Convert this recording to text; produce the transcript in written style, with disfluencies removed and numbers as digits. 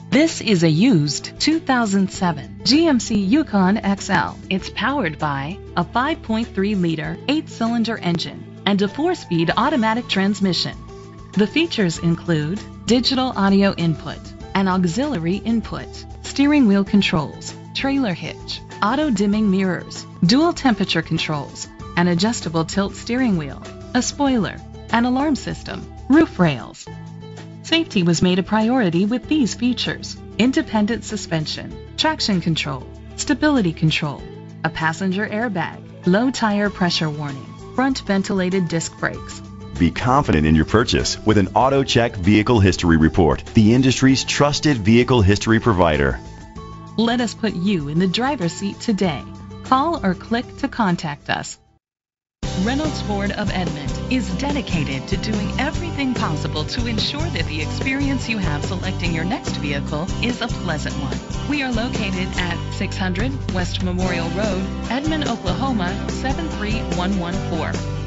This is a used 2007 GMC Yukon XL. It's powered by a 5.3-liter 8-cylinder engine and a 4-speed automatic transmission. The features include digital audio input, an auxiliary input, steering wheel controls, trailer hitch, auto-dimming mirrors, dual temperature controls, an adjustable tilt steering wheel, a spoiler, an alarm system, roof rails. Safety was made a priority with these features: independent suspension, traction control, stability control, a passenger airbag, low tire pressure warning, front ventilated disc brakes. Be confident in your purchase with an AutoCheck Vehicle History Report, the industry's trusted vehicle history provider. Let us put you in the driver's seat today. Call or click to contact us. Reynolds Ford of Edmond is dedicated to doing everything possible to ensure that the experience you have selecting your next vehicle is a pleasant one. We are located at 600 West Memorial Road, Edmond, Oklahoma 73114.